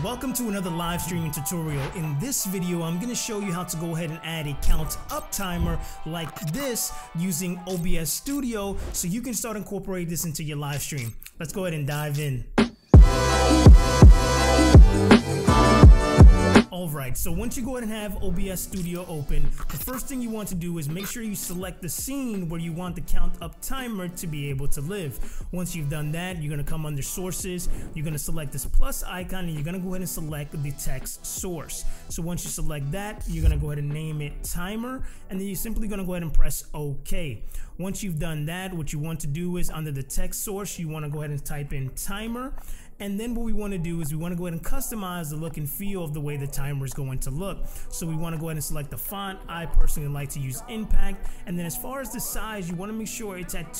Welcome to another live streaming tutorial. In this video, I'm going to show you how to go ahead and add a count up timer like this using OBS Studio so you can start incorporating this into your live stream. Let's go ahead and dive in. Alright, so once you go ahead and have OBS Studio open, the first thing you want to do is make sure you select the scene where you want the count up timer to be able to live. Once you've done that, you're going to come under sources, you're going to select this plus icon, and you're going to go ahead and select the text source. So once you select that, you're going to go ahead and name it timer, and then you're simply going to go ahead and press OK. Once you've done that, what you want to do is under the text source, you want to go ahead and type in timer. And then what we want to do is we want to go ahead and customize the look and feel of the way the timer is going to look. So we want to go ahead and select the font. I personally like to use Impact. And then as far as the size, you want to make sure it's at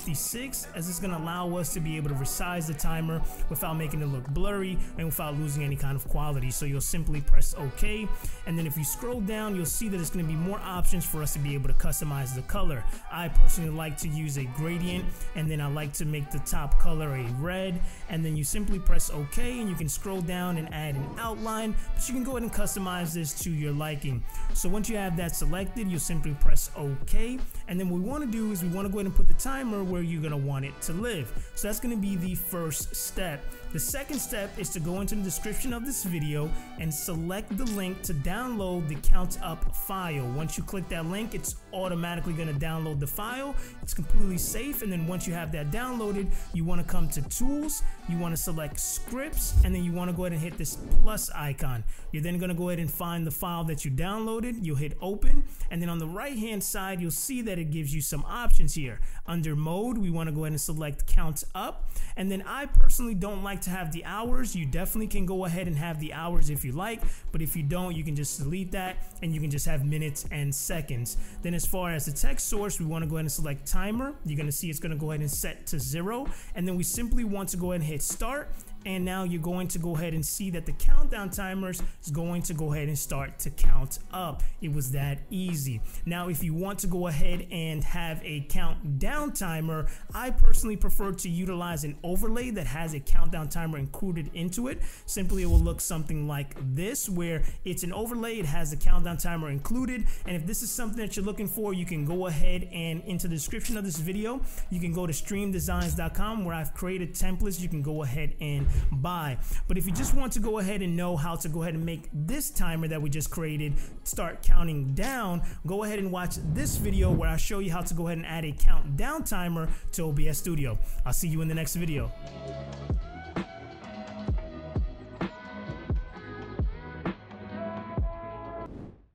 256, as it's going to allow us to be able to resize the timer without making it look blurry and without losing any kind of quality. So you'll simply press OK. And then if you scroll down, you'll see that it's going to be more options for us to be able to customize the color. I personally like to use a gradient, and then I like to make the top color a red, and then you simply press OK, and you can scroll down and add an outline, but you can go ahead and customize this to your liking. So once you have that selected, you'll simply press OK, and then what we want to do is we want to go ahead and put the timer where you're going to want it to live. So that's going to be the first step. The second step is to go into the description of this video and select the link to download the count up file. Once you click that link, it's automatically going to download the file. It's completely safe, and then once you have that downloaded, you want to come to tools, you want to select scripts, and then you want to go ahead and hit this plus icon. You're then going to go ahead and find the file that you downloaded. You'll hit open, and then on the right hand side you'll see that it gives you some options here. Under mode, we want to go ahead and select count up, and then I personally don't like to have the hours. You definitely can go ahead and have the hours if you like, but if you don't, you can just delete that and you can just have minutes and seconds. Then as far as the text source, we want to go ahead and select timer. You're going to see it's going to go ahead and set to 0, and then we simply want to go ahead and hit start. And now you're going to go ahead and see that the countdown timers is going to go ahead and start to count up. It was that easy. Now, if you want to go ahead and have a countdown timer, I personally prefer to utilize an overlay that has a countdown timer included into it. Simply, it will look something like this, where it's an overlay, it has a countdown timer included. And if this is something that you're looking for, you can go ahead and into the description of this video, you can go to streamdesigns.com, where I've created templates you can go ahead and buy. But if you just want to go ahead and know how to go ahead and make this timer that we just created start counting down, go ahead and watch this video where I show you how to go ahead and add a countdown timer to OBS Studio. I'll see you in the next video.